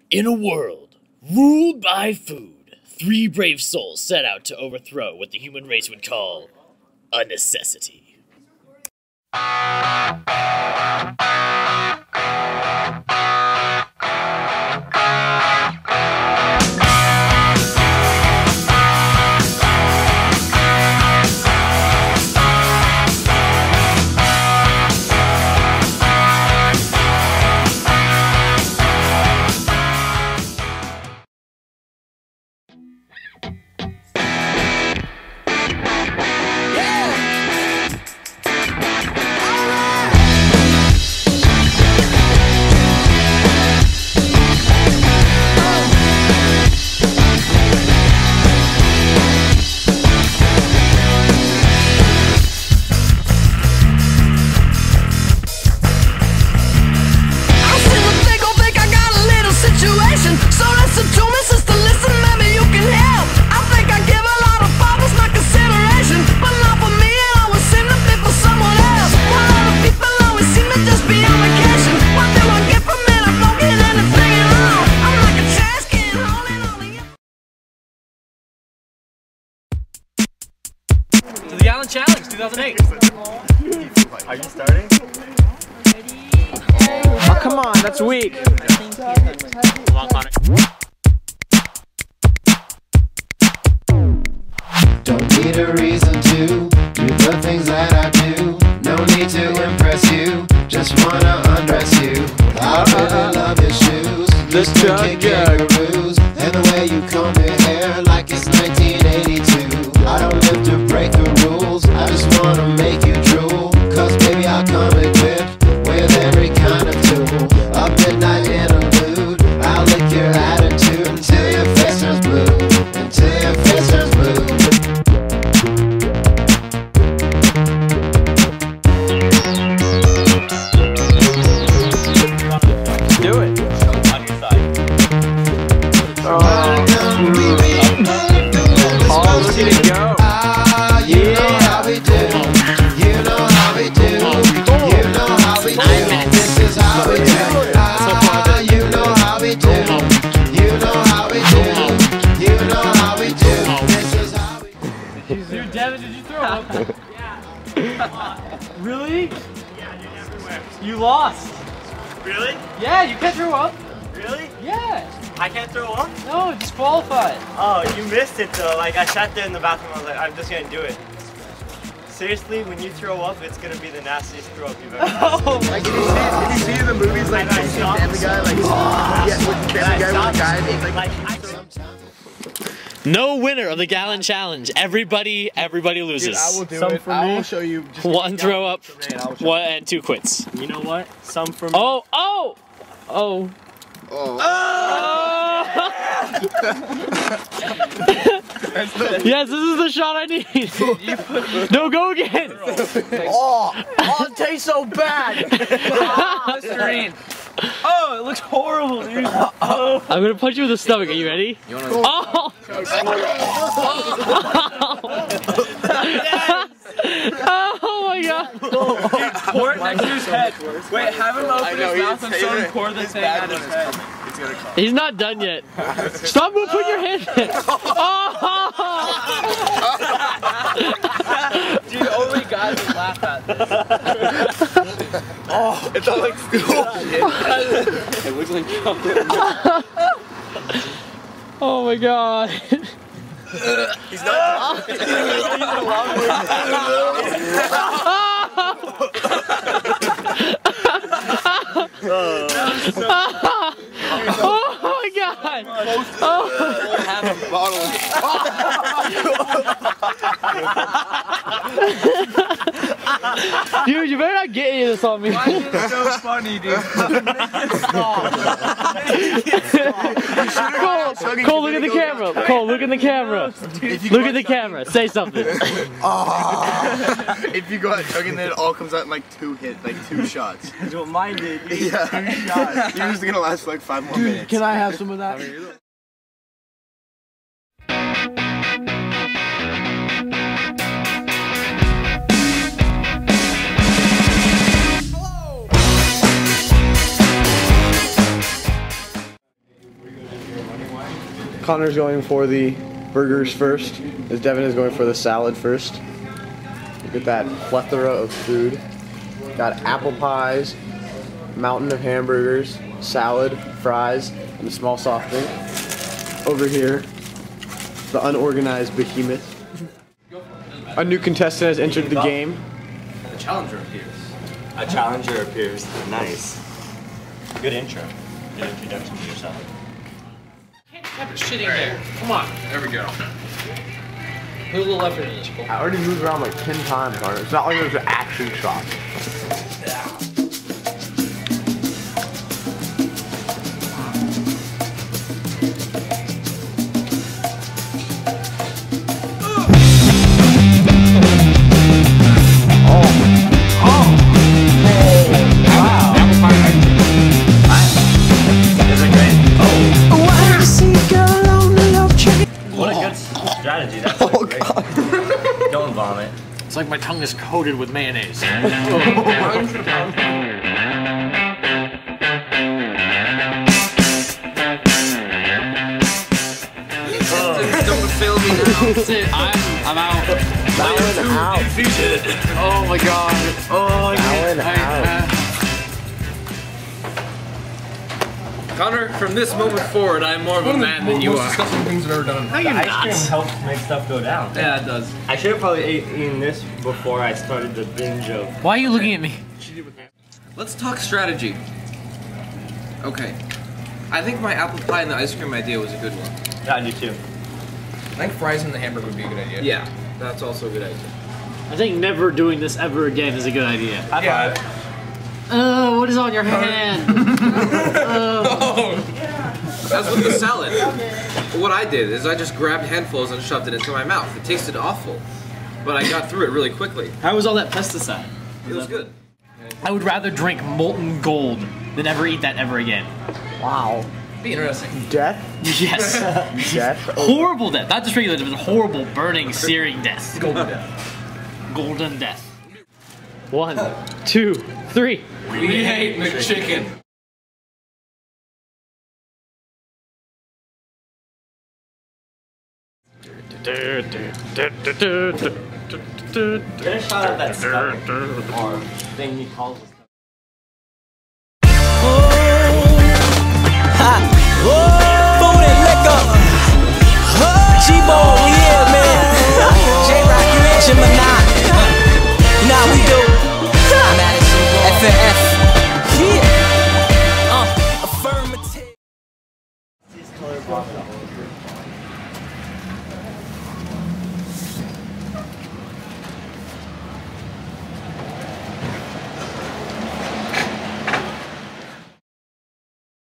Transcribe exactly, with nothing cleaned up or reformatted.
In a world ruled by food, three brave souls set out to overthrow what the human race would call a necessity. To the Gallon Challenge two thousand eight. Are you starting? Oh, come on, that's weak. Come on, Connor. Don't need a reason to do the things that I do. No need to impress you, just wanna undress you. I really love your shoes, This you jug kick jug. kangaroos, and the way you comb your hair like it's nineteen eighty-two. I don't live to break the rules, I just wanna make you drool. Cause baby I come equipped with every kind of tool. Up midnight interlude, I'll lick your attitude until your face turns blue, until your face turns blue. Do it. On your side. Oh, oh look at it go. Ah, you know how we do. You know how we do. You know how we do. This is how we do. Ah, you know how we do. You know how we do. You know how we do. This is how we do. Dude, Devin, did you throw up? Yeah. Really? Yeah, dude, everywhere. You lost. Really? Yeah, you can't throw up. Really? Yeah. I can't throw up? No, disqualified. Oh, you missed it though. Like I sat there in the bathroom, I was like, I'm just gonna do it. Seriously, when you throw up, it's gonna be the nastiest throw up you've ever had. Oh, Like, did you see, did you see in the movies, like, And I stopped. Family Guy, like, yeah, with the Family Guy with the guy, it's like, Like, I No winner of the Gallon Challenge. Everybody, everybody loses. dude, I will do Some it. for I me. will show you. Just One throw up, and I'll show one and two quits. You know what? Some for me. Oh, oh, oh. Oh. Yes, this is the shot I need. No, go again. oh, oh, it tastes so bad. Listerine. Oh, it looks horrible, dude. Oh. I'm gonna punch you in the stomach. Are you ready? You wanna Oh! Oh my god! Pour it next to his head. Wait, have him open know, his mouth he's and show him favorite- pour the his thing bad at his one is head. It's gonna come. He's not done yet. Stop moving, put your hand in. Oh! Dude, only guys would laugh at this. Oh, it's all like It looks like chocolate. Oh my god. He's not. He's a long way. Oh my god. Oh. Have him bottle. Dude, you better not get any of this on me. Why is it so funny, dude? Cole, Cole, look at the camera. Cole, look at the camera. Look at the camera. Say something. Oh. If you go out chugging, then it all comes out in like two hits, like two shots. That's what mine did. Yeah. Two shots. You're just gonna last for like five more minutes. Can I have some of that? Connor's going for the burgers first, as Devin is going for the salad first. Look at that plethora of food. Got apple pies, mountain of hamburgers, salad, fries, and a small soft drink. Over here, the unorganized behemoth. A new contestant has entered the game. The challenger appears. A challenger appears. Nice. Good intro. Good introduction to yourself. Kept shitting there. Come on. There we go. Put a little effort in this. I already moved around like ten times, Connor. It's not like there's an action shot. Strategy, that's oh, great. God. Don't vomit. It's like my tongue is coated with mayonnaise. Don't fail me now. That's it. I'm, I'm out. Fallon out. Defeated. Oh my god. Oh, Fallon I, out. uh, Connor, from this moment forward, I'm more of a man than you are. Disgusting things I've ever done. No, you're Ice not. cream helps make stuff go down. Yeah, it does. I should have probably ate, eaten this before I started the binge of. Why are you looking at me? Let's talk strategy. Okay. I think my apple pie and the ice cream idea was a good one. Yeah, I do too. I think fries in the hamburger would be a good idea. Yeah, that's also a good idea. I think never doing this ever again is a good idea. High Yeah. five. Oh, what is on your hand? Oh. That's with the salad. What I did is I just grabbed handfuls and shoved it into my mouth. It tasted awful, but I got through it really quickly. How was all that pesticide? It was good. I would rather drink molten gold than ever eat that ever again. Wow. Be interesting. Death? Yes. Death? Horrible death. Not just regular death, it was horrible, burning, searing death. Golden death. Golden death. One, two, three. We hate McChicken. Get a shot at that stuff or thing he calls us.